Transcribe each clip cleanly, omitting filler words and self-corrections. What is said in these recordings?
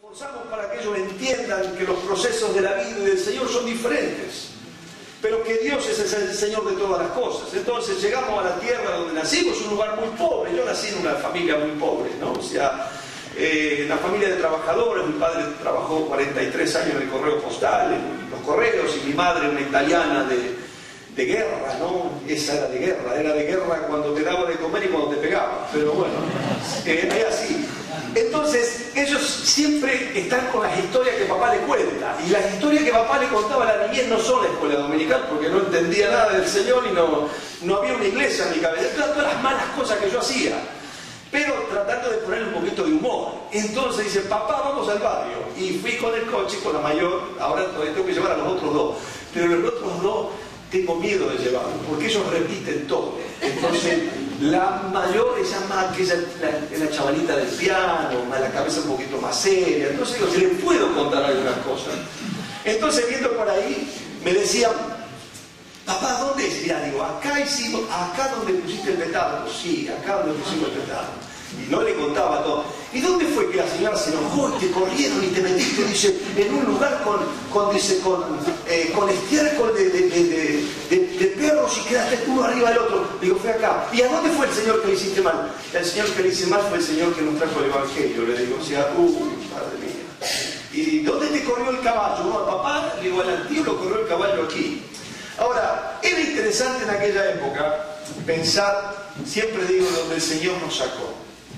Forzamos para que ellos entiendan que los procesos de la vida y del Señor son diferentes, pero que Dios es el Señor de todas las cosas. Entonces llegamos a la tierra donde nacimos, un lugar muy pobre. Yo nací en una familia muy pobre, ¿no? O sea, una familia de trabajadores. Mi padre trabajó 43 años en el correo postal, en los correos, y mi madre, una italiana de guerra, ¿no? Esa era de guerra cuando te daba de comer y cuando te pegaba, pero bueno, es así. Entonces, ellos siempre están con las historias que papá le cuenta, y las historias que papá le contaba a la niñez no son la escuela dominical, porque no entendía nada del Señor y no había una iglesia en mi cabeza, todas las malas cosas que yo hacía, pero tratando de ponerle un poquito de humor. Entonces dice, papá, vamos al barrio, y fui con el coche, con la mayor. Ahora todavía tengo que llevar a los otros dos, pero los otros dos tengo miedo de llevarlos, porque ellos repiten todo. Entonces, la mayor es llama que es la chavalita del piano, la cabeza un poquito más seria. Entonces digo, si le puedo contar algunas cosas. Entonces, viendo por ahí, me decían, papá, ¿dónde es? Ya digo, acá hicimos, acá donde pusiste el petardo. Sí, acá donde pusimos el petardo. Y no le contaba todo. ¿Y dónde fue que la señora se enojó y te corrieron y te metiste, dice, en un lugar con estiércol de perros y quedaste uno arriba del otro? Digo, fue acá. ¿Y a dónde fue el señor que le hiciste mal? El señor que le hice mal fue el señor que nos trajo el evangelio. Le digo, o sea, madre mía. ¿Y dónde te corrió el caballo? No, a papá, le digo, al tío lo corrió el caballo aquí. Ahora, era interesante en aquella época pensar, siempre digo, donde el Señor nos sacó.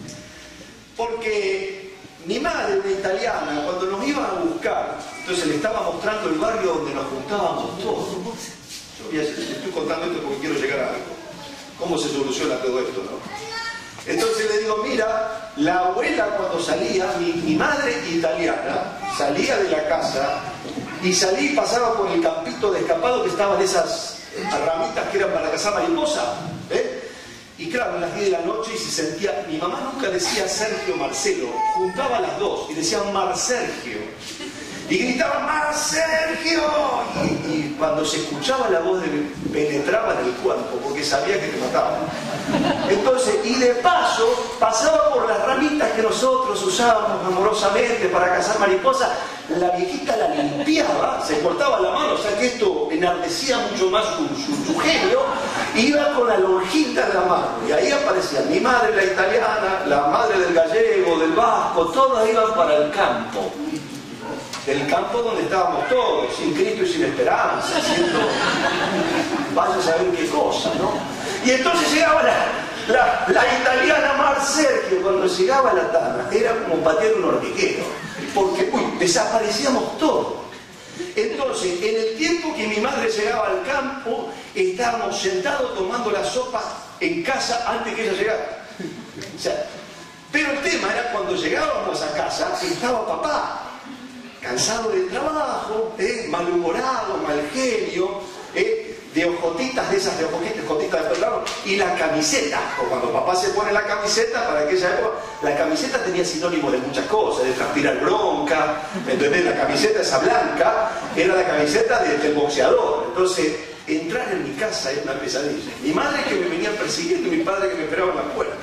Porque mi madre, una italiana, cuando nos iban a buscar, entonces le estaba mostrando el barrio donde nos juntábamos todos. Yo estoy contando esto porque quiero llegar a algo. ¿Cómo se soluciona todo esto, no? Entonces le digo, mira, la abuela cuando salía, mi madre italiana, salía de la casa y salía y pasaba por el campito de escapado que estaban esas ramitas que eran para cazar mariposa, ¿eh? Y claro, en las 10 de la noche y se sentía, mi mamá nunca decía Sergio Marcelo, juntaba las dos y decía Marsergio. Y gritaba Marsergio. Y cuando se escuchaba la voz penetraba en el cuerpo porque sabía que te mataban. Entonces, y de paso, pasaba por las ramitas que nosotros usábamos amorosamente para cazar mariposas. La viejita la limpiaba, se cortaba la mano, o sea que esto enardecía mucho más su genio, iba con la lonjita en la mano, y ahí aparecía mi madre, la italiana, la madre del gallego, del vasco, todas iban para el campo. Del campo donde estábamos todos, sin Cristo y sin esperanza, haciendo vaya a saber qué cosa, ¿no? Y entonces llegaba la italiana Marsergio, cuando llegaba la tana, era como patear un hormiguero, porque desaparecíamos todos. Entonces, en el tiempo que mi madre llegaba al campo, estábamos sentados tomando la sopa en casa antes que ella llegara. O sea, pero el tema era cuando llegábamos a casa, estaba papá, cansado del trabajo, malhumorado, mal genio, de ojotitas de esas, de ojotitas de pelado, y la camiseta, o cuando papá se pone la camiseta, para aquella época, la camiseta tenía sinónimo de muchas cosas, de transpirar bronca, ¿entendés? La camiseta esa blanca era la camiseta del boxeador. Entonces, entrar en mi casa era una pesadilla. Mi madre que me venía persiguiendo y mi padre que me esperaba en la puerta.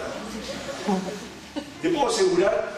Te puedo asegurar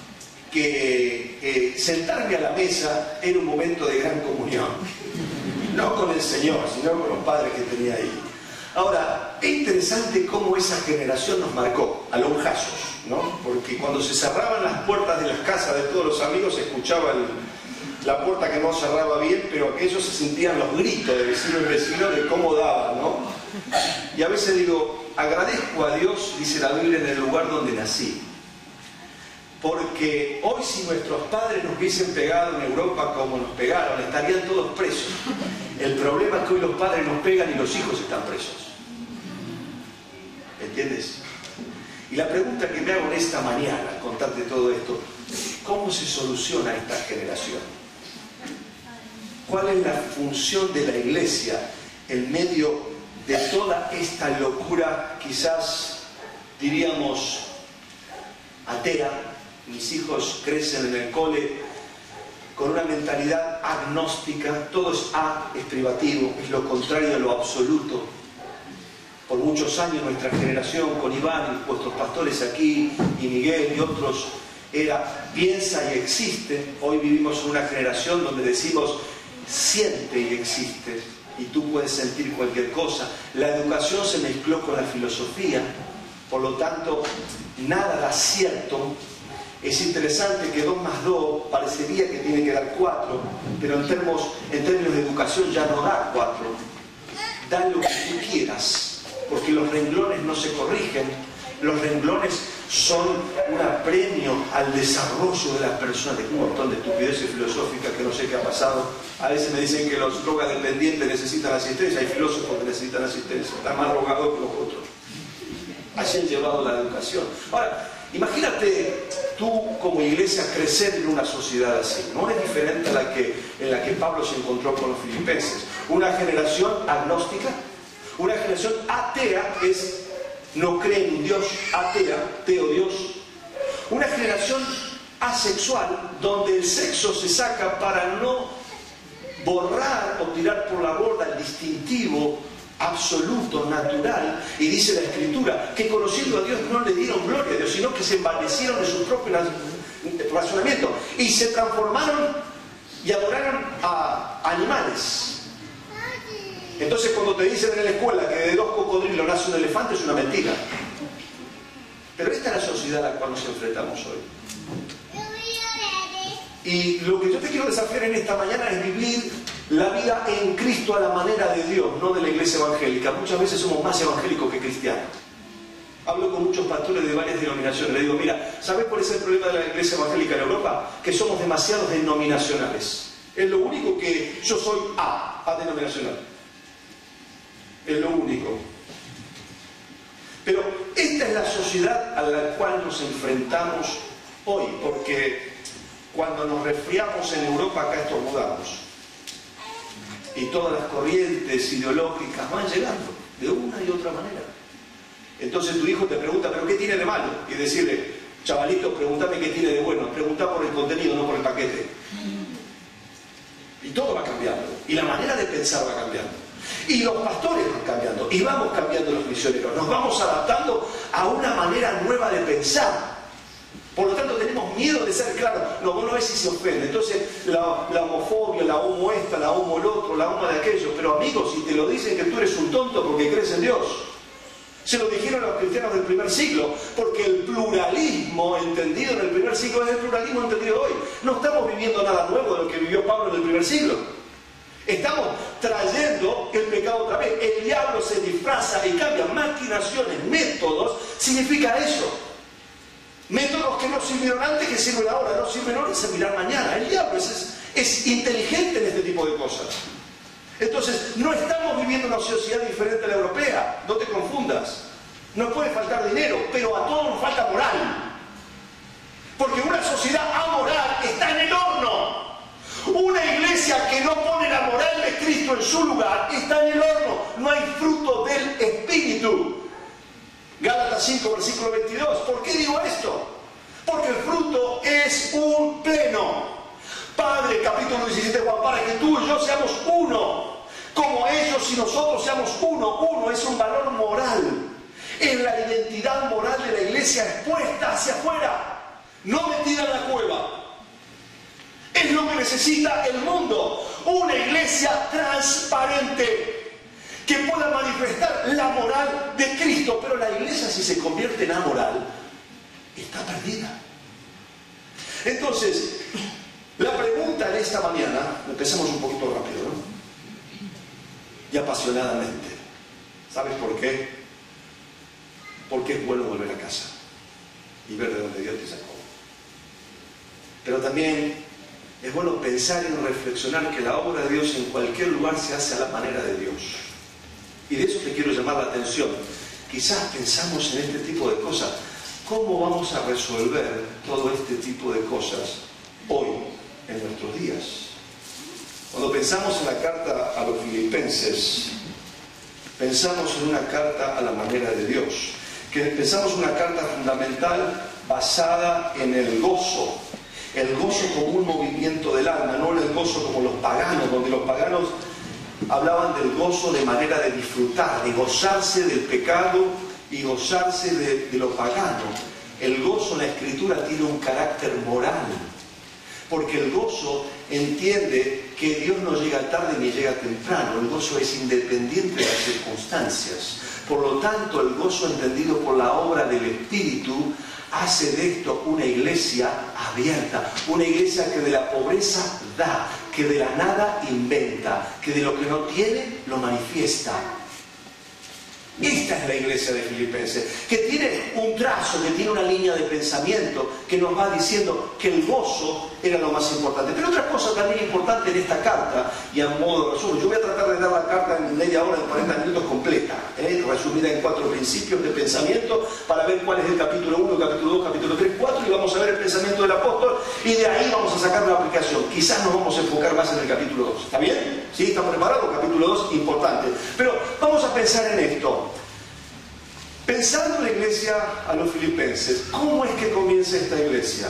que sentarme a la mesa era un momento de gran comunión. No con el Señor, sino con los padres que tenía ahí. Ahora, es interesante cómo esa generación nos marcó a lonjazos, ¿no? Porque cuando se cerraban las puertas de las casas de todos los amigos, se escuchaba la puerta que no cerraba bien, pero aquellos se sentían los gritos de vecino en vecino de cómo daban, ¿no? Y a veces digo, agradezco a Dios, dice la Biblia, en el lugar donde nací. Porque hoy si nuestros padres nos hubiesen pegado en Europa como nos pegaron, estarían todos presos. El problema es que hoy los padres nos pegan y los hijos están presos. ¿Entiendes? Y la pregunta que me hago en esta mañana, al contarte todo esto, ¿cómo se soluciona esta generación? ¿Cuál es la función de la iglesia en medio de toda esta locura, quizás diríamos atea? Mis hijos crecen en el cole con una mentalidad agnóstica, todo es es privativo, es lo contrario de lo absoluto. Por muchos años nuestra generación, con Iván, vuestros pastores aquí, y Miguel y otros, era piensa y existe. Hoy vivimos en una generación donde decimos siente y existe, y tú puedes sentir cualquier cosa. La educación se mezcló con la filosofía, por lo tanto nada da cierto. Es interesante que 2 más 2 parecería que tiene que dar 4, pero en términos de educación ya no da 4. Da lo que tú quieras, porque los renglones no se corrigen. Los renglones son un apremio al desarrollo de la persona. De un montón de estupideces filosóficas que no sé qué ha pasado. A veces me dicen que los drogadependientes necesitan asistencia. Hay filósofos que necesitan asistencia. Están más drogados que los otros. Así han llevado la educación. Ahora, imagínate tú como iglesia crecer en una sociedad así. No es diferente a en la que Pablo se encontró con los filipenses. Una generación agnóstica, una generación atea, no cree en un Dios, atea, Dios. Una generación asexual, donde el sexo se saca para no borrar o tirar por la borda el distintivo absoluto, natural. Y dice la Escritura que conociendo a Dios no le dieron gloria a Dios, sino que se envanecieron de su propio razonamiento y se transformaron y adoraron a animales. Entonces cuando te dicen en la escuela que de 2 cocodrilos nace un elefante, es una mentira. Pero esta es la sociedad a la cual nos enfrentamos hoy. Y lo que yo te quiero desafiar en esta mañana es vivir la vida en Cristo a la manera de Dios, no de la iglesia evangélica. Muchas veces somos más evangélicos que cristianos. Hablo con muchos pastores de varias denominaciones. Le digo, mira, ¿sabes cuál es el problema de la iglesia evangélica en Europa? Que somos demasiados denominacionales. Es lo único que yo soy denominacional. Es lo único. Pero esta es la sociedad a la cual nos enfrentamos hoy, porque cuando nos resfriamos en Europa, acá estornudamos. Y todas las corrientes ideológicas van llegando de una y otra manera. Entonces tu hijo te pregunta, ¿pero qué tiene de malo? Y decirle, chavalito, pregúntame qué tiene de bueno. Pregunta por el contenido, no por el paquete. Y todo va cambiando. Y la manera de pensar va cambiando. Y los pastores van cambiando. Y vamos cambiando los misioneros. Nos vamos adaptando a una manera nueva de pensar. Por lo tanto tenemos miedo de ser claros. No, vos no ves si se ofende. Entonces la homofobia, la homo esta, la homo el otro, la homo de aquello. Pero amigos, si te lo dicen que tú eres un tonto porque crees en Dios. Se lo dijeron a los cristianos del primer siglo, porque el pluralismo entendido en el primer siglo es el pluralismo entendido hoy. No estamos viviendo nada nuevo de lo que vivió Pablo en el primer siglo. Estamos trayendo el pecado otra vez. El diablo se disfraza y cambia maquinaciones, métodos, significa eso. Métodos que no sirvieron antes, que sirven ahora, no sirven ahora y servirán mañana. El diablo es inteligente en este tipo de cosas. Entonces, no estamos viviendo una sociedad diferente a la europea, no te confundas. Nos puede faltar dinero, pero a todos nos falta moral. Porque una sociedad amoral está en el horno. Una iglesia que no pone la moral de Cristo en su lugar está en el horno. No hay fruto del Espíritu. Gálatas 5, versículo 22. ¿Por qué digo esto? Porque el fruto es un pleno. Padre, capítulo 17, Juan, para que tú y yo seamos uno, como ellos y nosotros seamos uno. Uno es un valor moral. Es la identidad moral de la iglesia expuesta hacia afuera, no metida en la cueva. Es lo que necesita el mundo. Una iglesia transparente que pueda manifestar la moral de Cristo. Pero la iglesia, si se convierte en amoral, está perdida. Entonces, la pregunta en esta mañana, empecemos un poquito rápido, ¿no? Y apasionadamente. ¿Sabes por qué? Porque es bueno volver a casa y ver de dónde Dios te sacó. Pero también es bueno pensar y reflexionar que la obra de Dios en cualquier lugar se hace a la manera de Dios. Y de eso te quiero llamar la atención. Quizás pensamos en este tipo de cosas. ¿Cómo vamos a resolver todo este tipo de cosas hoy, en nuestros días? Cuando pensamos en la carta a los filipenses, pensamos en una carta a la manera de Dios. Pensamos en una carta fundamental basada en el gozo. El gozo como un movimiento del alma, no el gozo como los paganos, donde los paganos hablaban del gozo de manera de disfrutar, de gozarse del pecado y gozarse de lo pagano. El gozo en la Escritura tiene un carácter moral, porque el gozo entiende que Dios no llega tarde ni llega temprano. El gozo es independiente de las circunstancias. Por lo tanto, el gozo entendido por la obra del Espíritu hace de esto una iglesia abierta, una iglesia que de la pobreza da, que de la nada inventa, que de lo que no tiene lo manifiesta. Esta es la iglesia de Filipenses, que tiene un trazo, que tiene una línea de pensamiento que nos va diciendo que el gozo era lo más importante. Pero otra cosa también importante en esta carta, y a modo de resumen, yo voy a tratar de dar la carta en media hora, en 40 minutos completa, resumida en 4 principios de pensamiento, para ver cuál es el capítulo 1, capítulo 2, capítulo 3, 4, y vamos a ver el pensamiento del apóstol, y de ahí vamos a sacar la aplicación. Quizás nos vamos a enfocar más en el capítulo 2. ¿Está bien? ¿Sí? ¿Están preparados? Capítulo 2, importante. Pero vamos a pensar en esto. Pensando en la iglesia a los filipenses, ¿cómo es que comienza esta iglesia?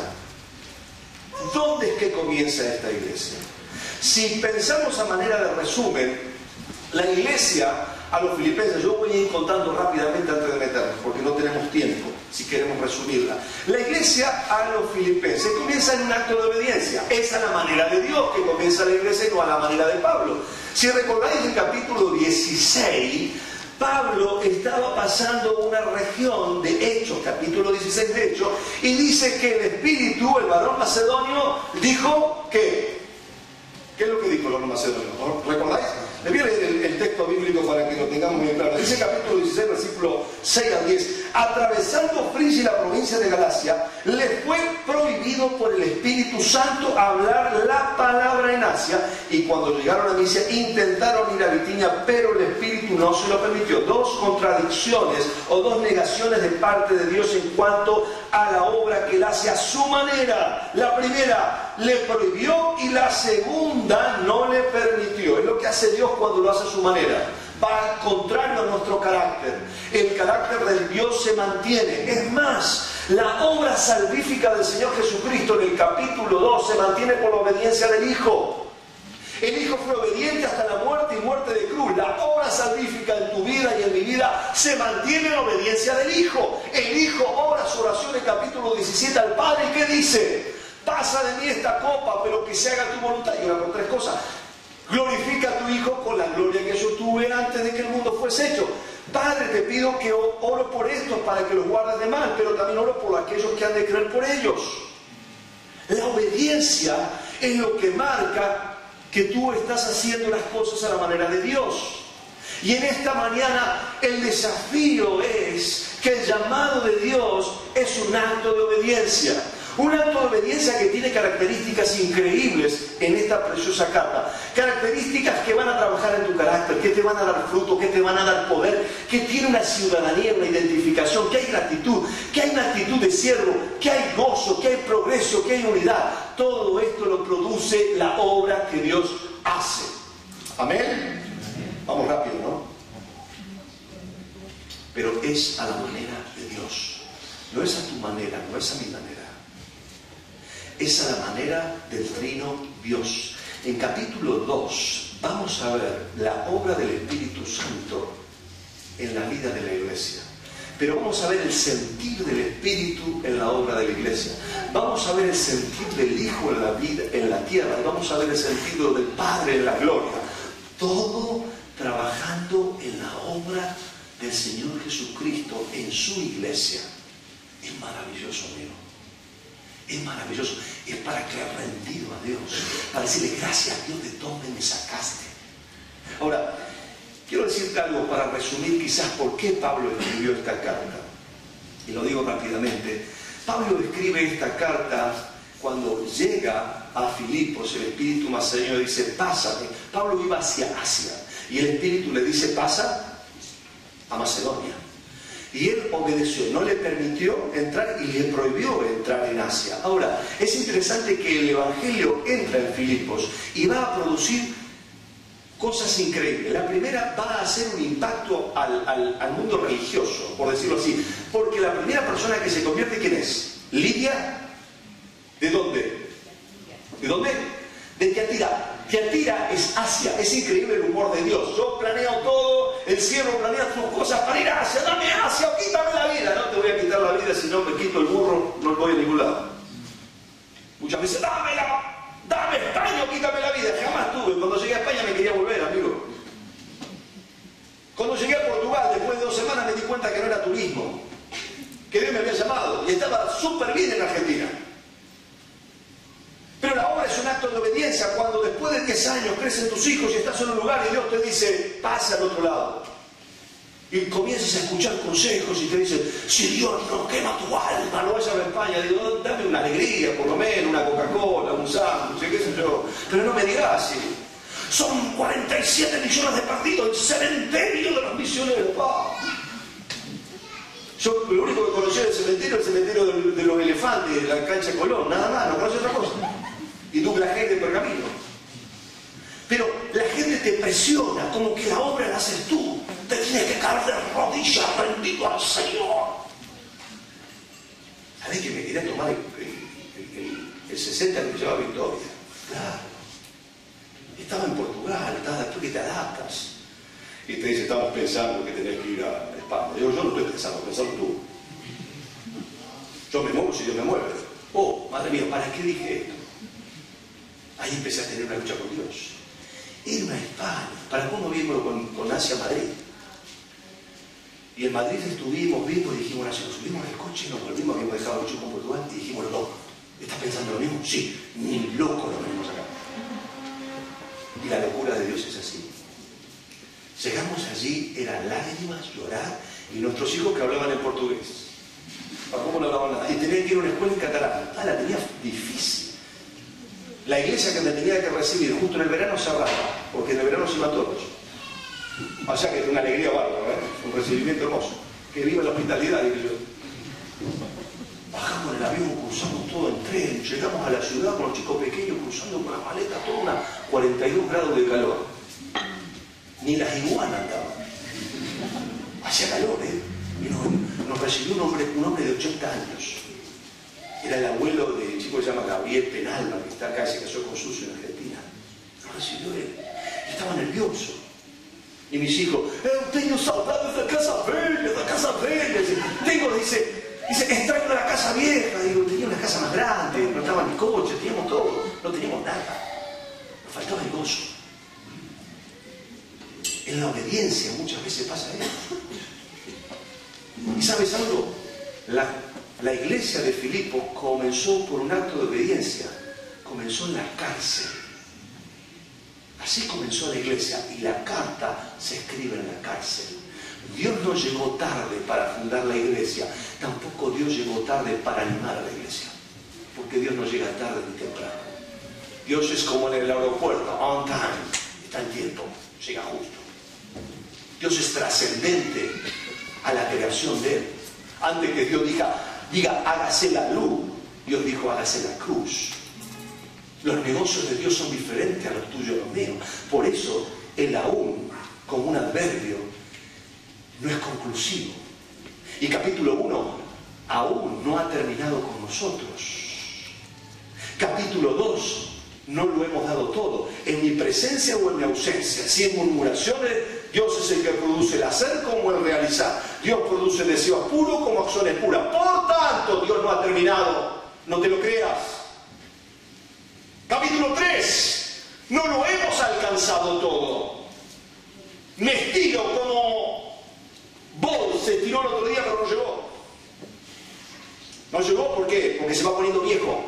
¿Dónde es que comienza esta iglesia? Si pensamos a manera de resumen, la iglesia a los filipenses, yo voy a ir contando rápidamente antes de meternos, porque no tenemos tiempo, si queremos resumirla. La iglesia a los filipenses comienza en un acto de obediencia. Es a la manera de Dios que comienza la iglesia y no a la manera de Pablo. Si recordáis el capítulo 16, Pablo estaba pasando una región de Hechos, capítulo 16 de Hechos, y dice que el Espíritu, el varón macedonio, dijo que... ¿Qué es lo que dijo el varón macedonio? ¿Recordáis? Le voy a leer el texto bíblico para que lo tengamos muy claro. Dice capítulo 16, versículo 6 al 10. Atravesando Frigia y la provincia de Galacia, le fue prohibido por el Espíritu Santo hablar la palabra en Asia, y cuando llegaron a Misia intentaron ir a Bitinia, pero el Espíritu no se lo permitió. 2 contradicciones o 2 negaciones de parte de Dios en cuanto a la obra que él hace a su manera. La primera le prohibió y la segunda no le permitió. Es lo que hace Dios cuando lo hace a su manera. Va contrario a nuestro carácter. El carácter del Dios se mantiene. Es más, la obra salvífica del Señor Jesucristo en el capítulo 2 se mantiene por la obediencia del Hijo. El Hijo fue obediente hasta la muerte y muerte de cruz. La obra salvífica en tu vida y en mi vida se mantiene en la obediencia del Hijo. El Hijo ora su oración en el capítulo 17 al Padre. ¿Y qué dice? Pasa de mí esta copa, pero que se haga tu voluntad. Y ora por 3 cosas. Glorifica a tu Hijo con la gloria que yo tuve antes de que el mundo fuese hecho. Padre, te pido que oro por estos para que los guardes de mal, pero también oro por aquellos que han de creer por ellos. La obediencia es lo que marca que tú estás haciendo las cosas a la manera de Dios. Y en esta mañana el desafío es que el llamado de Dios es un acto de obediencia. Un acto de obediencia que tiene características increíbles en esta preciosa carta. Características que van a trabajar en tu carácter, que te van a dar fruto, que te van a dar poder, que tiene una ciudadanía, una identificación, que hay gratitud, que hay una actitud de siervo, que hay gozo, que hay progreso, que hay unidad. Todo esto lo produce la obra que Dios hace. ¿Amén? Vamos rápido, ¿no? Pero es a la manera de Dios. No es a tu manera, no es a mi manera. Es a la manera del trino Dios. En capítulo 2 vamos a ver la obra del Espíritu Santo en la vida de la iglesia. Pero vamos a ver el sentir del Espíritu en la obra de la iglesia. Vamos a ver el sentir del Hijo en la vida, en la tierra. Y vamos a ver el sentido del Padre en la gloria. Todo trabajando en la obra del Señor Jesucristo en su iglesia. Es maravilloso, amigo. Es maravilloso. Es para que haya rendido a Dios, para decirle gracias a Dios, de dónde me sacaste. Ahora, quiero decirte algo para resumir quizás por qué Pablo escribió esta carta. Y lo digo rápidamente. Pablo escribe esta carta cuando llega a Filipos. El espíritu macedonio dice, pásame. Pablo iba hacia Asia y el espíritu le dice, pasa a Macedonia. Y él obedeció, no le permitió entrar y le prohibió entrar en Asia. Ahora, es interesante que el Evangelio entra en Filipos y va a producir cosas increíbles. La primera, va a hacer un impacto al mundo religioso, por decirlo así. Porque la primera persona que se convierte, ¿quién es? Lidia. ¿De dónde? ¿De dónde? de Tiatira. Tiatira es Asia, es increíble el humor de Dios. Yo planeo todo, el cielo planea tus cosas para ir a Asia, dame Asia o quítame la vida. No te voy a quitar la vida, si no me quito el burro, no voy a ningún lado. Muchas veces, dame España o quítame la vida. Jamás tuve. Cuando llegué a España me quería volver, amigo. Cuando llegué a Portugal, después de 2 semanas me di cuenta que no era turismo, que Dios me había llamado y estaba súper bien en Argentina. Pero la obra es un acto de obediencia cuando después de 10 años crecen tus hijos y estás en un lugar y Dios te dice, pasa al otro lado. Y comienzas a escuchar consejos y te dicen, si Dios no quema tu alma, no vayas a España. Digo, dame una alegría, por lo menos, una Coca-Cola, un sándwich, qué sé yo. Pero no me digas así. Son 47 millones de partidos, el cementerio de los misioneros. Yo lo único que conocí del cementerio es el cementerio de los elefantes, de la cancha de Colón, nada más, no conocí otra cosa. Y Douglas Hay de Pergamino. Pero la gente te presiona, como que la obra la haces tú. Te tienes que caer de rodillas rendido al Señor. ¿Sabés que me quería tomar el 60 que me llevaba Victoria? Claro. Estaba en Portugal, después que te adaptas. Y te dice, estamos pensando que tenés que ir a España. Digo, yo no estoy pensando tú. Yo me muevo si Dios me mueve. Oh, madre mía, ¿para qué dije esto? Ahí empecé a tener una lucha con Dios. Irme a España. ¿Para cómo vimos con Asia Madrid? Y en Madrid vimos y dijimos, nos subimos al coche y nos volvimos, habíamos dejado el chico en Portugal y dijimos, no, ¿estás pensando lo mismo? Sí, ni loco lo venimos acá. Y la locura de Dios es así. Llegamos allí, eran lágrimas, llorar, y nuestros hijos que hablaban en portugués. ¿Para cómo no hablaban nada? Y tenían que ir a una escuela en catalán. La tenía difícil. La iglesia que me tenía que recibir justo en el verano cerraba, porque en el verano se iban todos. O sea que es una alegría bárbara, un recibimiento hermoso. Que viva la hospitalidad, digo yo. Bajamos en el avión, cruzamos todo en tren, llegamos a la ciudad con los chicos pequeños cruzando con las maletas, toda una 42 grados de calor. Ni las iguanas andaban. Hacía calor, Y nos recibió un hombre de 80 años. Era el abuelo de un chico que se llama Gabriel Penalba, que está acá, se casó con Sucio en Argentina. Nos recibió él. Estaba nervioso. Y mis hijos, tengo saudades de casa velha. Dice, extraño la casa vieja. Digo, tenía una casa más grande, no estaban mis coches, teníamos todo, no teníamos nada. Nos faltaba el gozo. En la obediencia muchas veces pasa eso. ¿Y sabes algo? La iglesia de Filipo comenzó por un acto de obediencia. Comenzó en la cárcel. Así comenzó la iglesia y la carta se escribe en la cárcel. Dios no llegó tarde para fundar la iglesia, tampoco Dios llegó tarde para animar a la iglesia, porque Dios no llega tarde ni temprano. Dios es como en el aeropuerto, on time, está en tiempo, llega justo. Dios es trascendente a la creación de Él. Antes que Dios diga hágase la luz, Dios dijo hágase la cruz. Los negocios de Dios son diferentes a los tuyos y los míos. Por eso, el aún, como un adverbio, no es conclusivo. Y capítulo 1, aún no ha terminado con nosotros. Capítulo 2, no lo hemos dado todo. En mi presencia o en mi ausencia. Si en murmuraciones, Dios es el que produce el hacer como el realizar. Dios produce deseos puros como acciones puras. Por tanto, Dios no ha terminado. No te lo creas. Capítulo 3, no lo hemos alcanzado todo. Me estiro como Bol se estiró el otro día, pero no llegó. No llegó, ¿por qué? Porque se va poniendo viejo.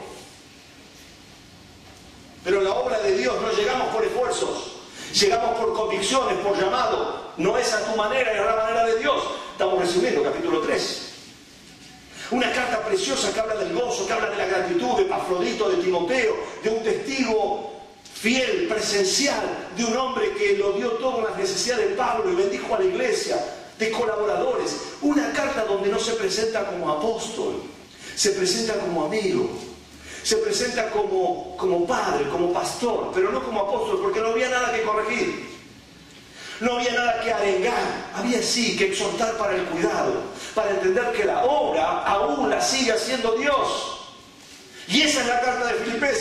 Pero en la obra de Dios no llegamos por esfuerzos, llegamos por convicciones, por llamado. No es a tu manera, es a la manera de Dios. Estamos resumiendo capítulo 3. Una carta preciosa que habla del gozo, que habla de la gratitud de Epafrodito, de Timoteo, de un testigo fiel, presencial, de un hombre que lo dio todo en las necesidades de Pablo y bendijo a la iglesia, de colaboradores. Una carta donde no se presenta como apóstol, se presenta como amigo, se presenta como padre, como pastor, pero no como apóstol, porque no había nada que corregir. No había nada que arengar, había sí que exhortar para el cuidado, para entender que la obra aún la sigue haciendo Dios. Y esa es la carta de Filipenses.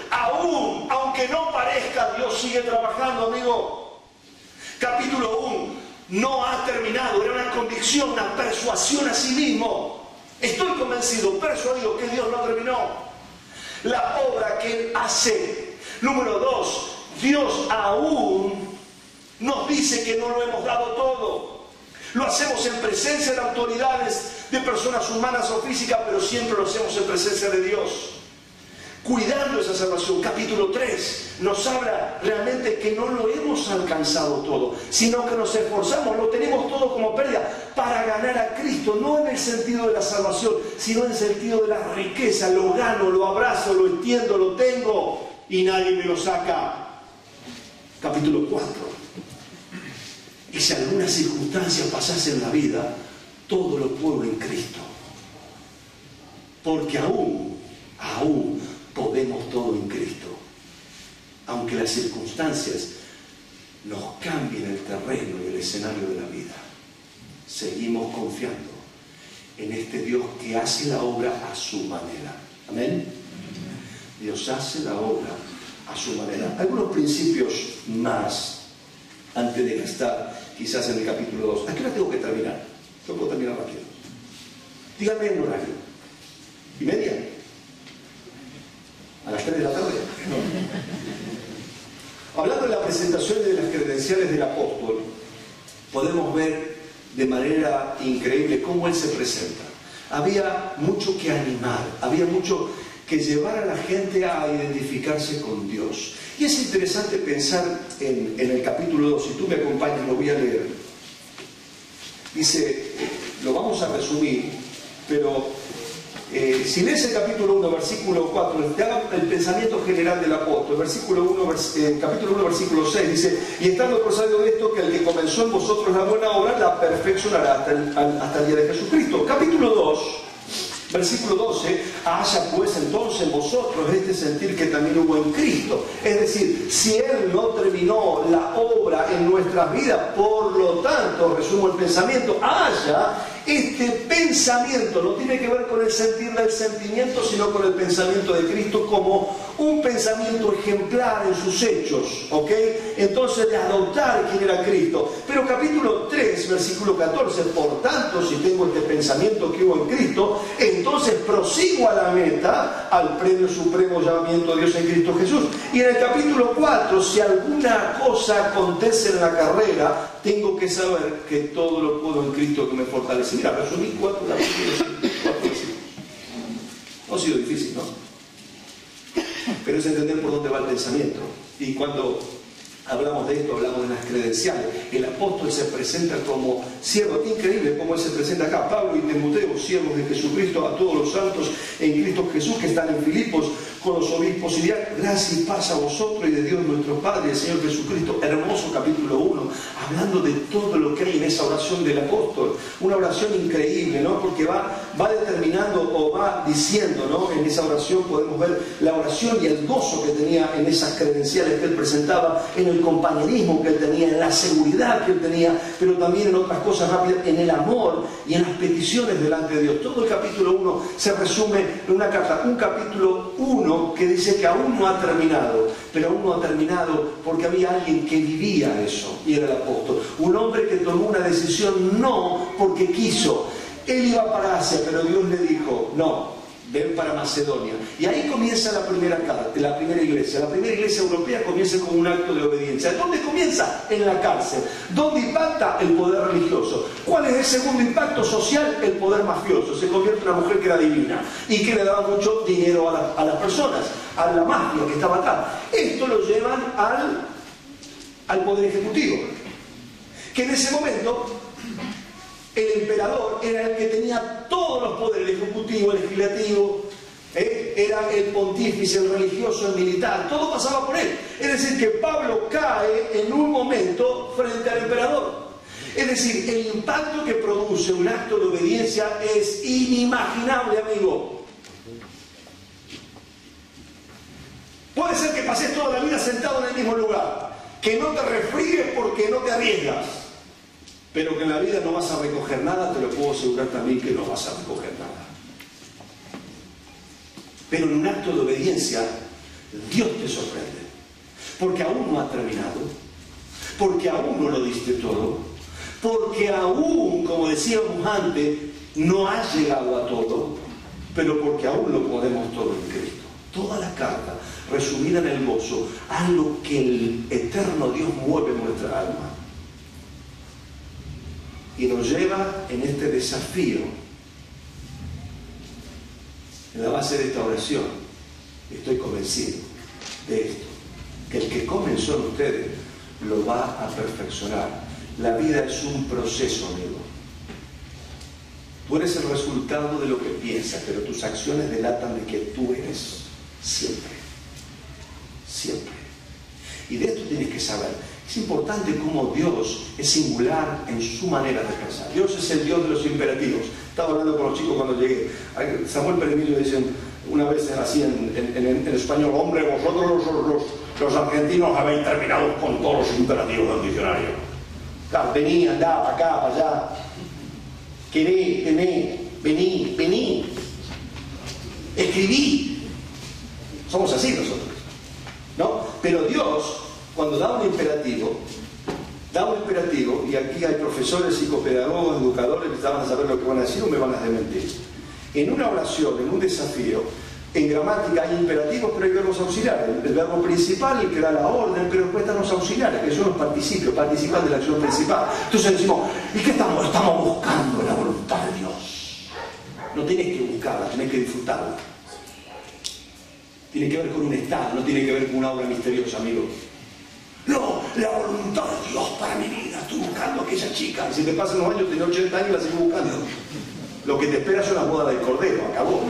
Aún, aunque no parezca, Dios sigue trabajando, amigo. Capítulo 1 no ha terminado, era una convicción, una persuasión a sí mismo. Estoy convencido, persuadido que Dios no terminó la obra que Él hace. Número 2, Dios aún nos dice que no lo hemos dado todo. Lo hacemos en presencia de autoridades, de personas humanas o físicas, pero siempre lo hacemos en presencia de Dios, cuidando esa salvación. Capítulo 3 nos habla realmente que no lo hemos alcanzado todo, sino que nos esforzamos, lo tenemos todo como pérdida para ganar a Cristo, no en el sentido de la salvación, sino en el sentido de la riqueza. Lo gano, lo abrazo, lo entiendo, lo tengo y nadie me lo saca. Capítulo 4. Y si alguna circunstancia pasase en la vida, todo lo puedo en Cristo. Porque aún podemos todo en Cristo. Aunque las circunstancias nos cambien el terreno y el escenario de la vida, seguimos confiando en este Dios que hace la obra a su manera. Amén. Dios hace la obra a su manera. Algunos principios más antes de gastar quizás en el capítulo 2. ¿A qué hora tengo que terminar? Yo puedo terminar rápido. Díganme un horario. ¿Y media? ¿A las 3 de la tarde? No. Hablando de la presentación de las credenciales del apóstol, podemos ver de manera increíble cómo él se presenta. Había mucho que animar, había mucho que llevar a la gente a identificarse con Dios. Y es interesante pensar en el capítulo 2, si tú me acompañas lo voy a leer. Dice, lo vamos a resumir, pero si lees el capítulo 1, versículo 4, te haga el pensamiento general del apóstol. Capítulo 1, versículo 6 dice, y estando por sabido de esto, que el que comenzó en vosotros la buena obra, la perfeccionará hasta el día de Jesucristo. Capítulo 2, versículo 12, haya pues entonces en vosotros este sentir que también hubo en Cristo. Es decir, si Él no terminó la obra en nuestras vidas, por lo tanto, resumo el pensamiento, haya este pensamiento. No tiene que ver con el sentir del sentimiento, sino con el pensamiento de Cristo como un pensamiento ejemplar en sus hechos, ¿ok? Entonces, de adoptar quién era Cristo. Pero capítulo 3, versículo 14, por tanto, si tengo este pensamiento que hubo en Cristo, entonces prosigo a la meta, al premio supremo llamamiento de Dios en Cristo Jesús. Y en el capítulo 4, si alguna cosa acontece en la carrera, tengo que saber que todo lo puedo en Cristo que me fortalece. Mira, resumí 4 versículos. No ha sido difícil, ¿no? Pero es entender por dónde va el pensamiento. Y cuando hablamos de esto, hablamos de las credenciales. El apóstol se presenta como siervo. Increíble cómo él se presenta acá. Pablo y Timoteo, siervos de Jesucristo, a todos los santos en Cristo Jesús que están en Filipos, con los obispos, y gracia y paz a vosotros y de Dios nuestro Padre y el Señor Jesucristo. Hermoso capítulo 1, hablando de todo lo que hay en esa oración del apóstol. Una oración increíble, ¿no? Porque va determinando o va diciendo, ¿no? En esa oración podemos ver la oración y el gozo que tenía en esas credenciales que él presentaba, en el compañerismo que él tenía, en la seguridad que él tenía, pero también en otras cosas rápidas, en el amor y en las peticiones delante de Dios. Todo el capítulo 1 se resume en una carta, un capítulo 1 que dice que aún no ha terminado, pero aún no ha terminado porque había alguien que vivía eso, y era el apóstol. Un hombre que tomó una decisión no porque quiso. Él iba para Asia, pero Dios le dijo, no, ven para Macedonia. Y ahí comienza la primera iglesia. La primera iglesia europea comienza con un acto de obediencia. ¿Dónde comienza? En la cárcel. ¿Dónde impacta? El poder religioso. ¿Cuál es el segundo impacto social? El poder mafioso. Se convierte en una mujer que era divina y que le daba mucho dinero a las personas, a la mafia que estaba acá. Esto lo llevan al poder ejecutivo, que en ese momento el emperador era el que tenía todos los poderes, el ejecutivo, el legislativo, era el pontífice, el religioso, el militar, todo pasaba por él. Es decir, que Pablo cae en un momento frente al emperador. Es decir, el impacto que produce un acto de obediencia es inimaginable, amigo. Puede ser que pases toda la vida sentado en el mismo lugar, que no te refrigues porque no te arriesgas, pero que en la vida no vas a recoger nada, te lo puedo asegurar también que no vas a recoger nada. Pero en un acto de obediencia Dios te sorprende. Porque aún no ha terminado, porque aún no lo diste todo, porque aún, como decíamos antes, no has llegado a todo, pero porque aún lo podemos todo en Cristo. Toda la carta resumida en el gozo, haz lo que el eterno Dios mueve en nuestra alma. Y nos lleva en este desafío, en la base de esta oración. Estoy convencido de esto, que el que comenzó en ustedes lo va a perfeccionar. La vida es un proceso, amigo. Tú eres el resultado de lo que piensas, pero tus acciones delatan de que tú eres siempre. Siempre. Y de esto tienes que saber. Es importante cómo Dios es singular en su manera de pensar. Dios es el Dios de los imperativos. Estaba hablando con los chicos cuando llegué. Samuel Peremilio dicen una vez así en español: hombre, vosotros los argentinos habéis terminado con todos los imperativos del diccionario. Claro, vení, andá, para acá, para allá. Queré, temé, vení, vení. Escribí. Somos así nosotros, ¿no? Pero Dios, cuando da un imperativo, y aquí hay profesores, psicopedagogos, educadores que van a saber lo que van a decir o me van a desmentir. En una oración, en un desafío, en gramática hay imperativos, pero hay verbos auxiliares. El verbo principal, el que da la orden, pero después están los auxiliares, que son los participios, participan de la acción principal. Entonces decimos, ¿y qué estamos? Estamos buscando la voluntad de Dios. No tenés que buscarla, tenés que disfrutarla. Tiene que ver con un estado, no tiene que ver con una obra misteriosa, amigo. No, la voluntad de Dios para mi vida. Estoy buscando a aquella chica. Y si te pasan los años, tenés 80 años y la sigues buscando. Lo que te espera es una boda del cordero, acabó.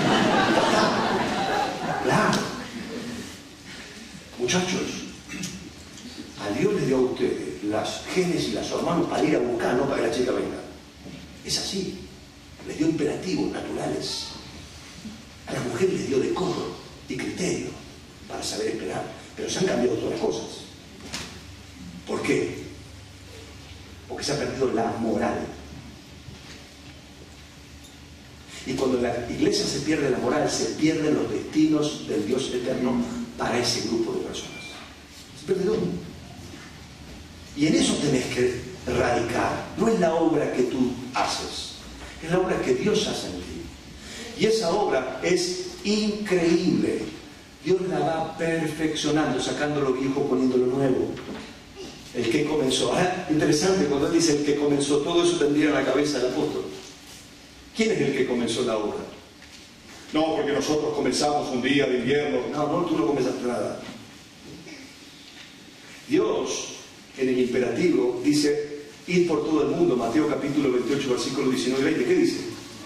Claro. Muchachos, a Dios les dio a ustedes las genes y las hormonas para ir a buscar, no para que la chica venga. Es así. Les dio imperativos naturales. A las mujeres les dio decoro y criterio para saber esperar. Pero se han cambiado todas las cosas. ¿Por qué? Porque se ha perdido la moral. Y cuando en la iglesia se pierde la moral, se pierden los destinos del Dios eterno para ese grupo de personas. Se pierde todo. Y en eso tenés que radicar. No es la obra que tú haces, es la obra que Dios hace en ti. Y esa obra es increíble. Dios la va perfeccionando, sacando lo viejo, poniendo lo nuevo. El que comenzó. Ahora, interesante, cuando él dice el que comenzó, todo eso tendría en la cabeza el apóstol. ¿Quién es el que comenzó la obra? No, porque nosotros comenzamos un día de invierno. No, tú no comenzaste nada. Dios, en el imperativo, dice: id por todo el mundo. Mateo capítulo 28, versículo 19 y 20. ¿Qué dice?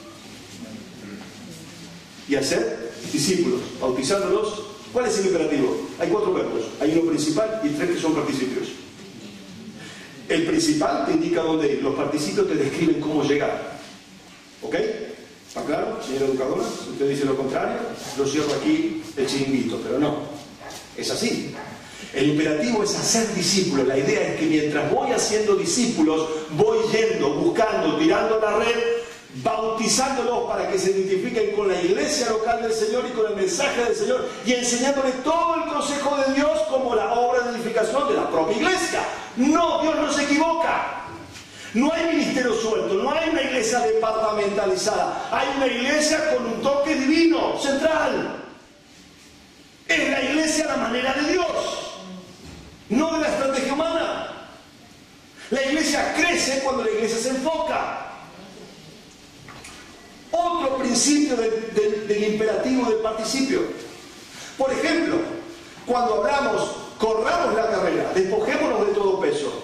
Y hacer discípulos, bautizándolos. ¿Cuál es el imperativo? Hay 4 verbos. Hay uno principal y 3 que son participios. El principal te indica dónde ir. Los participios te describen cómo llegar. ¿Ok? ¿Está claro, señora educadora? Si usted dice lo contrario, lo cierro aquí el chiringuito. Pero no. Es así. El imperativo es hacer discípulos. La idea es que mientras voy haciendo discípulos, voy yendo, buscando, tirando la red, bautizándolos para que se identifiquen con la iglesia local del Señor y con el mensaje del Señor, y enseñándoles todo el consejo de Dios como la obra de edificación de la propia iglesia. No, Dios no se equivoca. No hay ministerio suelto, no hay una iglesia departamentalizada. Hay una iglesia con un toque divino, central. Es la iglesia a la manera de Dios, no de la estrategia humana. La iglesia crece cuando la iglesia se enfoca. Otro principio del imperativo del participio. Por ejemplo, cuando hablamos, corramos la carrera, despojémonos de todo peso,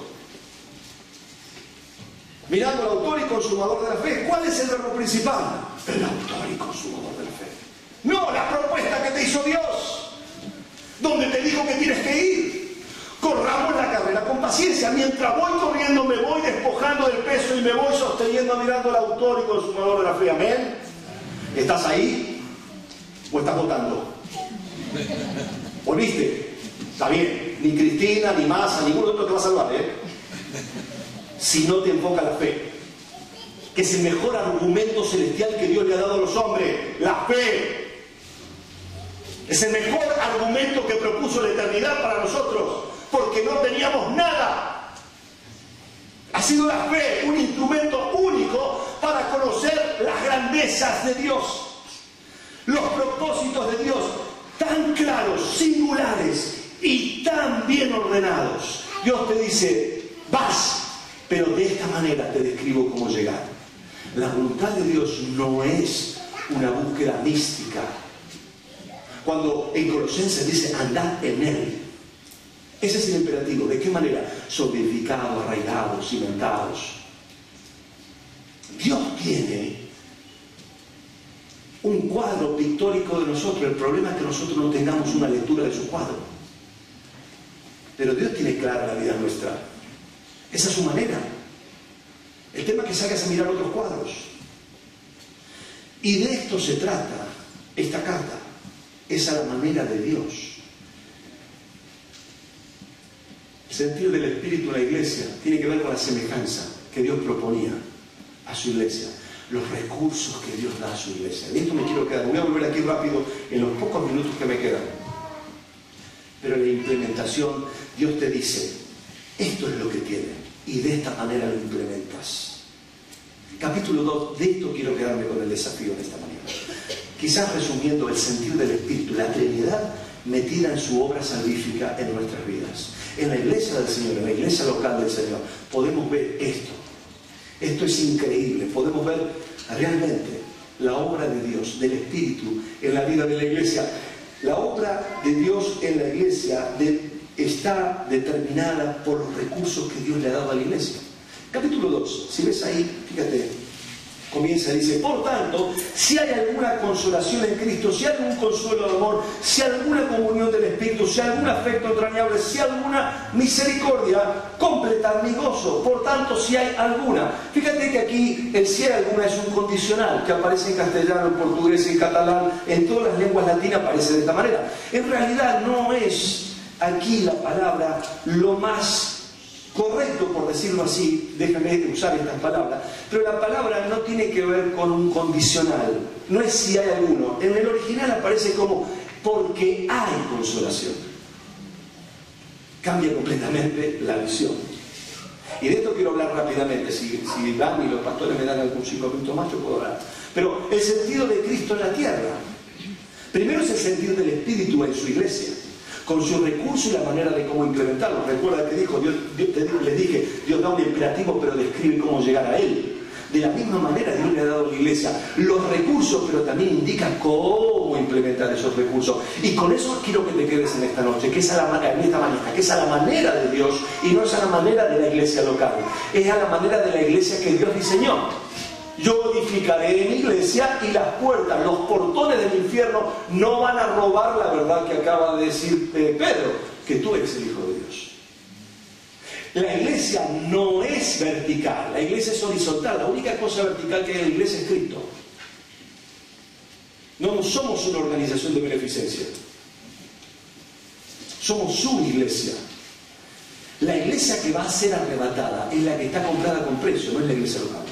mirando al autor y consumador de la fe. ¿Cuál es el verbo principal? El autor y consumador de la fe. No, la propuesta que te hizo Dios, donde te dijo que tienes que ir. Corramos la carrera con paciencia. Mientras voy corriendo, me voy despojando del peso y me voy sosteniendo mirando al autor y consumador de la fe. Amén. ¿Estás ahí? ¿O estás votando? ¿Volviste? Está bien. Ni Cristina, ni Massa, ninguno de otros te va a salvar, si no te enfoca la fe, que es el mejor argumento celestial que Dios le ha dado a los hombres. La fe. Es el mejor argumento que propuso la eternidad para nosotros, porque no teníamos nada. Ha sido la fe un instrumento único para conocer las grandezas de Dios, los propósitos de Dios, tan claros, singulares y tan bien ordenados. Dios te dice, vas, pero de esta manera te describo cómo llegar. La voluntad de Dios no es una búsqueda mística. Cuando en Colosenses dice, andad en Él. Ese es el imperativo. ¿De qué manera? Solidificados, arraigados, cimentados. Dios tiene un cuadro pictórico de nosotros. El problema es que nosotros no tengamos una lectura de su cuadro. Pero Dios tiene clara la vida nuestra. Esa es su manera. El tema es que salgas a mirar otros cuadros. Y de esto se trata esta carta. Es a la manera de Dios. El sentido del Espíritu en la iglesia tiene que ver con la semejanza que Dios proponía a su iglesia, los recursos que Dios da a su iglesia. De esto me quiero quedar. Voy a volver aquí rápido en los pocos minutos que me quedan. Pero en la implementación, Dios te dice, esto es lo que tiene, y de esta manera lo implementas. Capítulo 2, de esto quiero quedarme con el desafío de esta mañana. Quizás resumiendo el sentido del Espíritu, la Trinidad metida en su obra salvífica en nuestras vidas. En la iglesia del Señor, en la iglesia local del Señor, podemos ver esto. Esto es increíble. Podemos ver realmente la obra de Dios, del Espíritu, en la vida de la iglesia. La obra de Dios en la iglesia está determinada por los recursos que Dios le ha dado a la iglesia. Capítulo 2, si ves ahí, fíjate, comienza, dice, por tanto, si hay alguna consolación en Cristo, si hay algún consuelo de amor, si hay alguna comunión del Espíritu, si hay algún afecto entrañable, si hay alguna misericordia, completad mi gozo. Por tanto, si hay alguna. Fíjate que aquí el si hay alguna es un condicional que aparece en castellano, en portugués, en catalán, en todas las lenguas latinas aparece de esta manera. En realidad no es aquí la palabra lo más correcto, por decirlo así, déjame usar estas palabras, pero la palabra no tiene que ver con un condicional, no es si hay alguno. En el original aparece como porque hay consolación. Cambia completamente la visión. Y de esto quiero hablar rápidamente. Si Dan y los pastores me dan algún 5 minutos más, yo puedo hablar. Pero el sentido de Cristo en la tierra. Primero es el sentido del Espíritu en su iglesia, con su recurso y la manera de cómo implementarlo. Recuerda que dijo, les dije, Dios da un imperativo, pero describe cómo llegar a Él. De la misma manera Dios le ha dado a la iglesia los recursos, pero también indica cómo implementar esos recursos. Y con eso quiero que te quedes en esta noche, que es a la manera de Dios, y no es a la manera de la iglesia local. Es a la manera de la iglesia que Dios diseñó. Yo edificaré mi iglesia y las puertas, los portones del infierno no van a robar la verdad que acaba de decir Pedro, que tú eres el Hijo de Dios. La iglesia no es vertical, la iglesia es horizontal. La única cosa vertical que hay en la iglesia es Cristo. No somos una organización de beneficencia. Somos su iglesia. La iglesia que va a ser arrebatada es la que está comprada con precio, no es la iglesia local.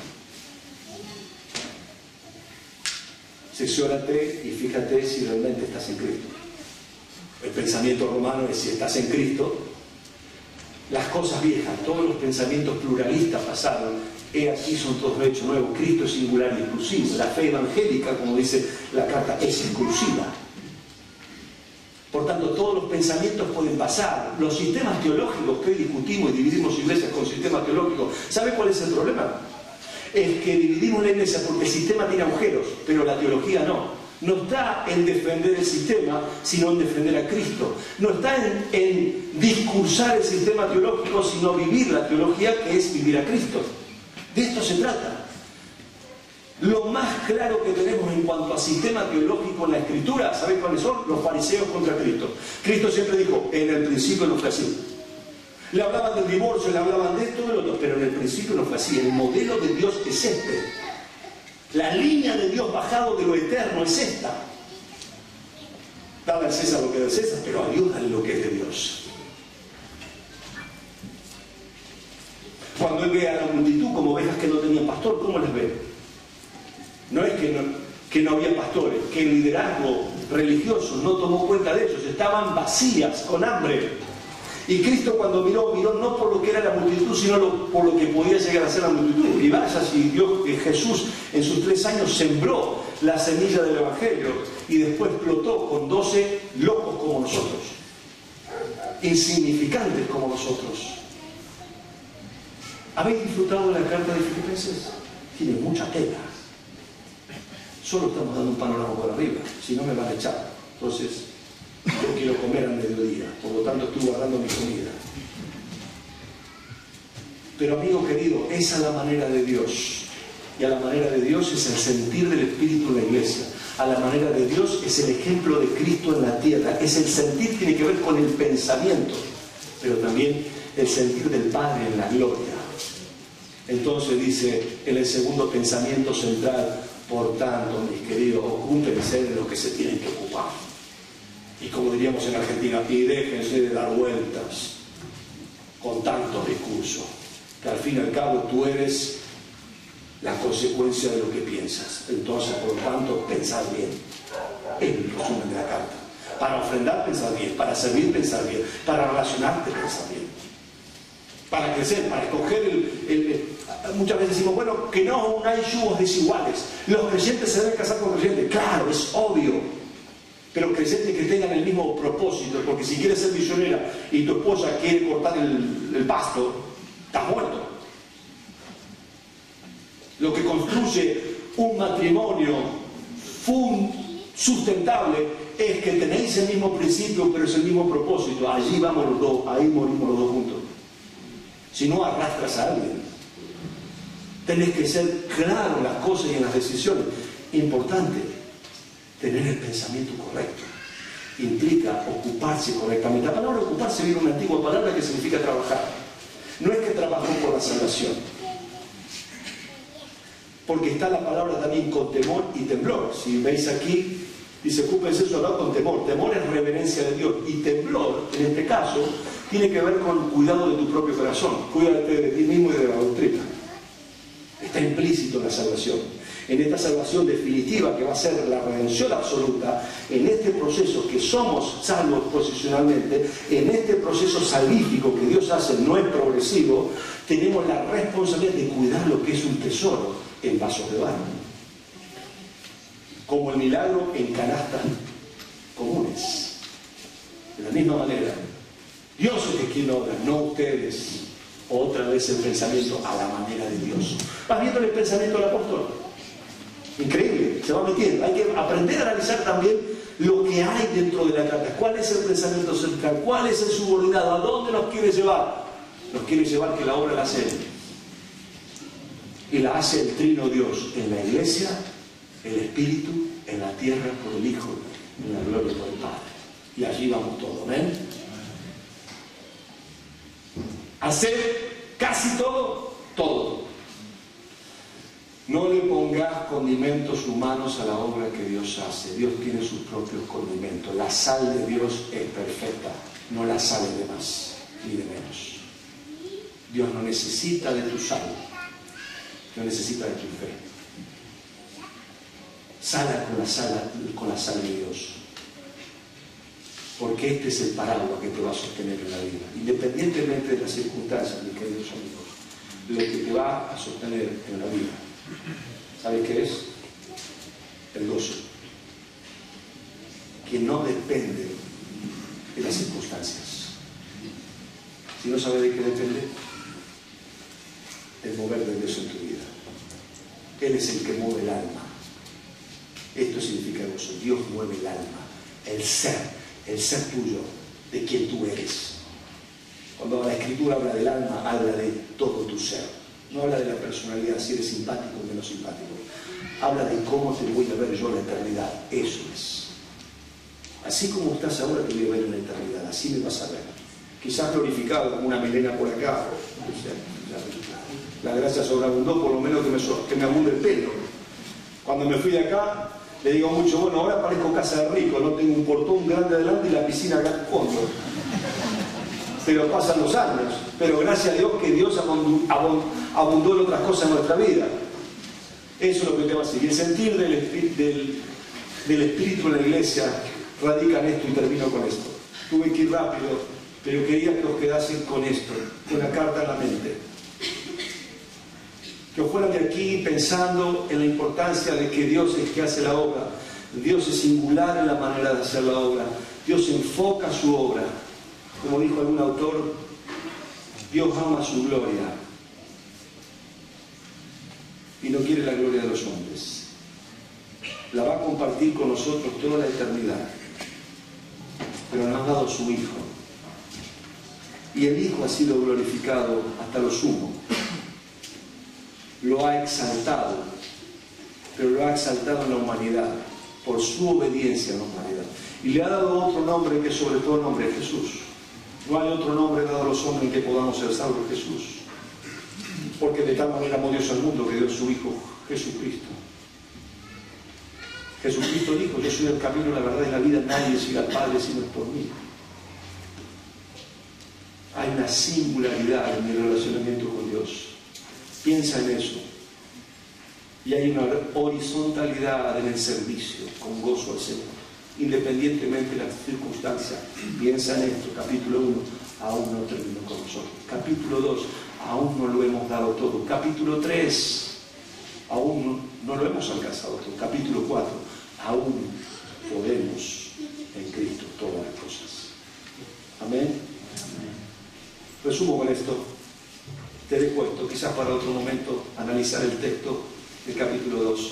Secciónate y fíjate si realmente estás en Cristo. El pensamiento romano es: si estás en Cristo, las cosas viejas, todos los pensamientos pluralistas pasaron, he aquí son todos hechos nuevos. Cristo es singular y exclusivo. La fe evangélica, como dice la carta, es exclusiva. Por tanto, todos los pensamientos pueden pasar. Los sistemas teológicos que hoy discutimos y dividimos iglesias con sistemas teológicos, ¿sabe cuál es el problema? Es que dividimos la iglesia porque el sistema tiene agujeros, pero la teología no. No está en defender el sistema, sino en defender a Cristo. No está en discursar el sistema teológico, sino vivir la teología, que es vivir a Cristo. De esto se trata. Lo más claro que tenemos en cuanto a sistema teológico en la Escritura, ¿sabéis cuáles son? Los fariseos contra Cristo. Cristo siempre dijo, en el principio no fue así. Le hablaban del divorcio, le hablaban de esto y de lo otro, pero en el principio no fue así. El modelo de Dios es este. La línea de Dios bajado de lo eterno es esta. Dale al César lo que es de César, pero a Dios dale lo que es de Dios. Cuando Él ve a la multitud como ovejas que no tenían pastor, ¿cómo las ve? No es que no, que no había pastores, que el liderazgo religioso no tomó cuenta de ellos, estaban vacías, con hambre. Y Cristo cuando miró no por lo que era la multitud, sino por lo que podía llegar a ser la multitud. Y vaya si Jesús en sus 3 años sembró la semilla del Evangelio y después explotó con 12 locos como nosotros, insignificantes como nosotros. ¿Habéis disfrutado de la carta de Filipenses? Tiene mucha tela. Solo estamos dando un panorama por arriba, si no me van a echar. Entonces, yo quiero comer al mediodía, por lo tanto estoy guardando mi comida. Pero amigo querido, esa es la manera de Dios. Y a la manera de Dios es el sentir del Espíritu en la iglesia. A la manera de Dios es el ejemplo de Cristo en la tierra. Es el sentir, tiene que ver con el pensamiento, pero también el sentir del Padre en la gloria. Entonces dice en el segundo pensamiento central: por tanto, mis queridos, ocúpense de lo que se tienen que ocupar. Y como diríamos en Argentina, y déjense de dar vueltas con tantos discursos, que al fin y al cabo tú eres la consecuencia de lo que piensas. Entonces, por lo tanto, pensad bien. Es el resumen de la carta. Para ofrendar, pensad bien. Para servir, pensad bien. Para relacionarte, pensad bien. Para crecer, para escoger muchas veces decimos, bueno, que no hay yugos desiguales. Los creyentes se deben casar con creyentes. Claro, es obvio. Pero creyentes que tengan el mismo propósito. Porque si quieres ser misionera y tu esposa quiere cortar el pasto, estás muerto. Lo que construye un matrimonio sustentable es que tenéis el mismo principio, pero es el mismo propósito. Allí vamos los dos, ahí morimos los dos juntos. Si no arrastras a alguien, tenés que ser claro en las cosas y en las decisiones. Importante, tener el pensamiento correcto. Implica ocuparse correctamente. La palabra ocuparse viene de una antigua palabra que significa trabajar. No es que trabajó por la salvación, porque está la palabra también con temor y temblor. Si veis aquí, dice, ocúpense de hablar con temor. Temor es reverencia de Dios. Y temblor, en este caso, tiene que ver con cuidado de tu propio corazón. Cuídate de ti mismo y de la doctrina. Está implícito en la salvación. En esta salvación definitiva, que va a ser la redención absoluta, en este proceso que somos salvos posicionalmente, en este proceso salvífico que Dios hace, no es progresivo, tenemos la responsabilidad de cuidar lo que es un tesoro en vasos de barro. Como el milagro en canastas comunes. De la misma manera, Dios es el quien obra, no ustedes. Otra vez el pensamiento a la manera de Dios. ¿Vas viendo el pensamiento del apóstol? Increíble, se va metiendo. Hay que aprender a analizar también lo que hay dentro de la carta. ¿Cuál es el pensamiento central? ¿Cuál es el subordinado? ¿A dónde nos quiere llevar? Nos quiere llevar que la obra la hace Él. Y la hace el trino Dios en la iglesia, el Espíritu, en la tierra por el Hijo, en la gloria por el Padre. Y allí vamos todos, ¿ven? Hacer casi todo, todo. No le pongas condimentos humanos a la obra que Dios hace. Dios tiene sus propios condimentos. La sal de Dios es perfecta, no la sal de más ni de menos. Dios no necesita de tu sal, Dios necesita de tu fe. Sala con la sal de Dios. Porque este es el paraguas que te va a sostener en la vida. Independientemente de las circunstancias, mis queridos amigos, lo que te va a sostener en la vida, ¿sabes qué es? El gozo. Que no depende de las circunstancias. Si no sabes de qué depende, el mover de Dios en tu vida. Él es el que mueve el alma. Esto significa gozo. Dios mueve el alma, el ser tuyo, de quien tú eres. Cuando la Escritura habla del alma, habla de todo tu ser. No habla de la personalidad, si eres simpático o menos simpático. Habla de cómo te voy a ver yo en la eternidad. Eso es. Así como estás ahora, te voy a ver en la eternidad. Así me vas a ver. Quizás glorificado como una melena por acá. O sea, la gracia sobreabundó, por lo menos que me abunde el pelo. Cuando me fui de acá, le digo mucho, bueno, ahora parezco casa de rico, no tengo un portón grande adelante y la piscina acá al fondo. Pero pasan los años. Pero gracias a Dios que Dios abundó en otras cosas en nuestra vida. Eso es lo que te va a decir. Y el sentir del Espíritu en la iglesia radica en esto, y termino con esto. Tuve que ir rápido, pero quería que os quedasen con esto, con la carta en la mente. Que os fueran de aquí pensando en la importancia de que Dios es el que hace la obra. Dios es singular en la manera de hacer la obra. Dios enfoca su obra. Como dijo algún autor, Dios ama su gloria y no quiere la gloria de los hombres. La va a compartir con nosotros toda la eternidad, pero nos ha dado su Hijo, y el Hijo ha sido glorificado hasta lo sumo. Lo ha exaltado, pero lo ha exaltado en la humanidad por su obediencia a la humanidad, y le ha dado otro nombre que sobre todo el nombre, Jesús. No hay otro nombre dado a los hombres en que podamos ser salvos, Jesús. Porque de tal manera amó Dios al mundo que dio su Hijo Jesucristo. Jesucristo dijo: yo soy el camino, la verdad y la vida, nadie llega al Padre sino por mí. Hay una singularidad en mi relacionamiento con Dios. Piensa en eso. Y hay una horizontalidad en el servicio, con gozo al Señor, independientemente de las circunstancias. Piensa en esto. Capítulo 1, aún no terminó con nosotros. Capítulo 2, aún no lo hemos dado todo. Capítulo 3, aún no lo hemos alcanzado todo. Capítulo 4, aún podemos en Cristo todas las cosas. Amén. Resumo con esto. Te dejo esto, quizás para otro momento, analizar el texto del capítulo 2.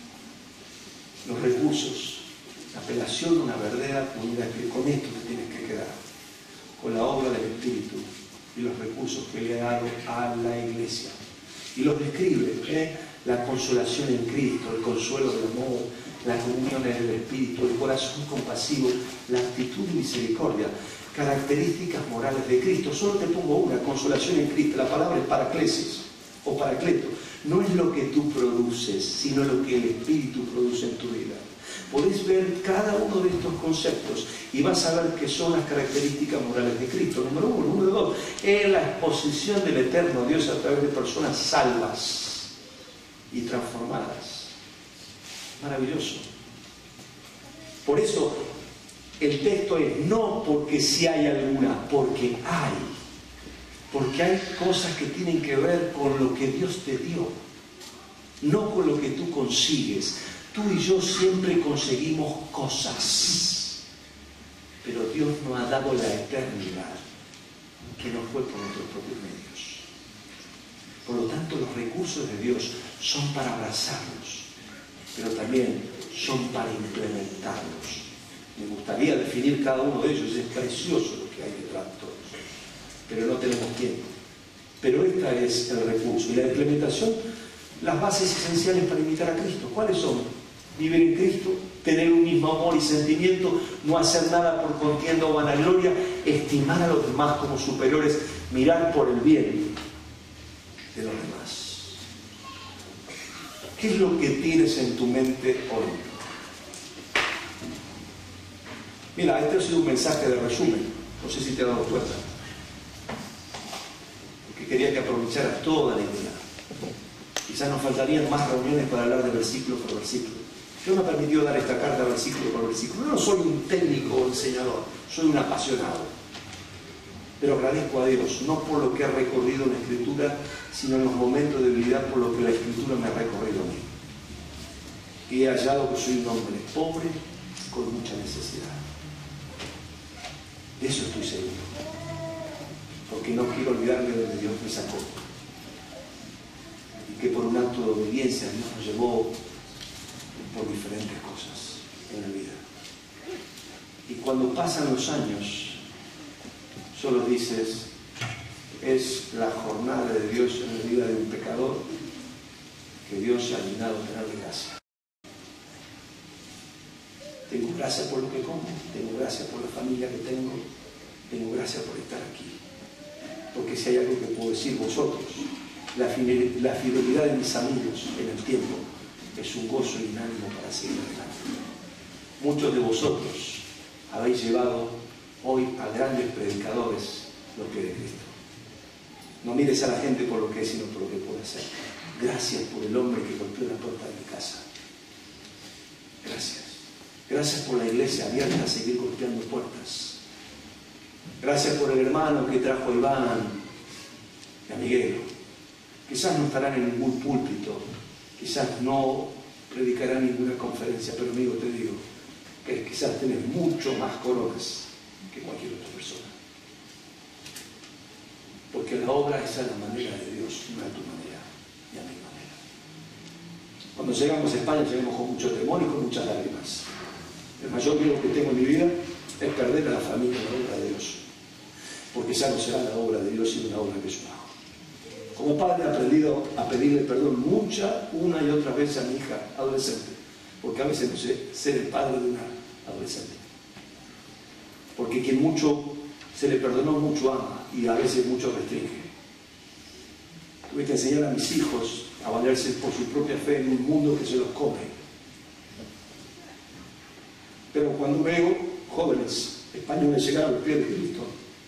Los recursos, la apelación de una verdadera unidad, que con esto te tienes que quedar, con la obra del Espíritu y los recursos que le ha dado a la iglesia. Y los describe, la consolación en Cristo, el consuelo del amor, la comunión en el Espíritu, el corazón compasivo, la actitud de misericordia, características morales de Cristo. Solo te pongo una: consolación en Cristo. La palabra es paraclesis o paracleto. No es lo que tú produces, sino lo que el Espíritu produce en tu vida. Podés ver cada uno de estos conceptos y vas a ver que son las características morales de Cristo. Número 1. Número 2, es la exposición del eterno Dios a través de personas salvas y transformadas. Maravilloso. Por eso el texto es no porque si hay alguna, porque hay. Porque hay cosas que tienen que ver con lo que Dios te dio, no con lo que tú consigues. Tú y yo siempre conseguimos cosas, pero Dios nos ha dado la eternidad, que no fue por nuestros propios medios. Por lo tanto, los recursos de Dios son para abrazarlos, pero también son para implementarlos. Me gustaría definir cada uno de ellos, es precioso lo que hay detrás de todos, pero no tenemos tiempo. Pero este es el recurso. Y la implementación, las bases esenciales para imitar a Cristo, ¿cuáles son? Vivir en Cristo, tener un mismo amor y sentimiento, no hacer nada por contienda o vanagloria, estimar a los demás como superiores, mirar por el bien de los demás. ¿Qué es lo que tienes en tu mente hoy? Mira, este ha sido un mensaje de resumen, no sé si te has dado cuenta, porque quería que aprovecharas toda la idea. Quizás nos faltarían más reuniones para hablar de versículo por versículo. Dios me ha permitido dar esta carta versículo por versículo. No soy un técnico o enseñador, soy un apasionado. Pero agradezco a Dios, no por lo que ha recorrido la Escritura, sino en los momentos de debilidad por lo que la Escritura me ha recorrido a mí. Y he hallado que soy un hombre pobre con mucha necesidad. De eso estoy seguro. Porque no quiero olvidarme de donde Dios me sacó. Y que por un acto de obediencia Dios nos llevó por diferentes cosas en la vida. Y cuando pasan los años, solo dices, es la jornada de Dios en la vida de un pecador que Dios se ha dignado tenerle gracia. Tengo gracia por lo que como, tengo gracia por la familia que tengo gracia por estar aquí. Porque si hay algo que puedo decir vosotros, la fidelidad de mis amigos en el tiempo es un gozo y un ánimo para seguir adelante. Muchos de vosotros habéis llevado hoy a grandes predicadores lo que es de Cristo. No mires a la gente por lo que es, sino por lo que puede ser. Gracias por el hombre que golpeó la puerta de mi casa. Gracias. Gracias por la iglesia abierta a seguir golpeando puertas. Gracias por el hermano que trajo a Iván y a Miguel. Quizás no estarán en ningún púlpito, quizás no predicarán ninguna conferencia, pero amigo, te digo que quizás tenés mucho más coronas que cualquier otra persona. Porque la obra es a la manera de Dios, no a tu manera ni a mi manera. Cuando llegamos a España, llegamos con mucho temor y con muchas lágrimas. El mayor miedo que tengo en mi vida es perder a la familia en la obra de Dios. Porque ya no será la obra de Dios, sino la obra que yo hago. Como padre he aprendido a pedirle perdón una y otra vez a mi hija adolescente. Porque a veces no sé ser el padre de una adolescente. Porque quien mucho se le perdonó, mucho ama y a veces mucho restringe. Tuve que enseñar a mis hijos a valerse por su propia fe en un mundo que se los come. Pero cuando veo jóvenes españoles llegar a los pies de Cristo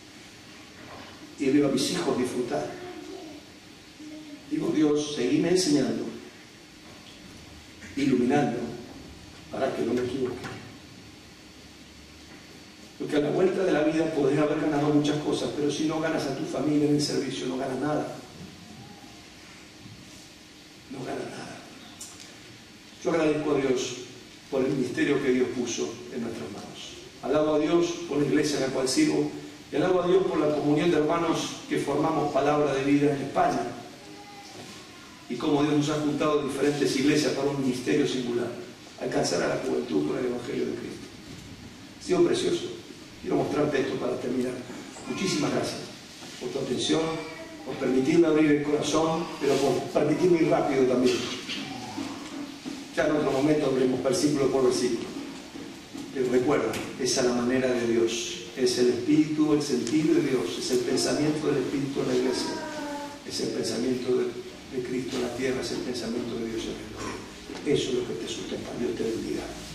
y veo a mis hijos disfrutar, digo, Dios, seguime enseñando, iluminando, para que no me equivoque. Porque a la vuelta de la vida podés haber ganado muchas cosas, pero si no ganas a tu familia en el servicio, no ganas nada. No ganas nada. Yo agradezco a Dios por el ministerio que Dios puso en nuestras manos. Alabo a Dios por la iglesia en la cual sirvo y alabo a Dios por la comunión de hermanos que formamos Palabra de Vida en España y cómo Dios nos ha juntado diferentes iglesias para un ministerio singular, alcanzar a la juventud con el Evangelio de Cristo. Ha sido precioso. Quiero mostrarte esto para terminar. Muchísimas gracias por tu atención, por permitirme abrir el corazón, pero por permitirme ir rápido también. Ya en otro momento abriremos versículo por versículo. Pero recuerda, esa es la manera de Dios. Es el espíritu, el sentido de Dios. Es el pensamiento del espíritu en la iglesia. Es el pensamiento de Cristo en la tierra. Es el pensamiento de Dios en el mundo. Eso es lo que te sustenta. Dios te bendiga.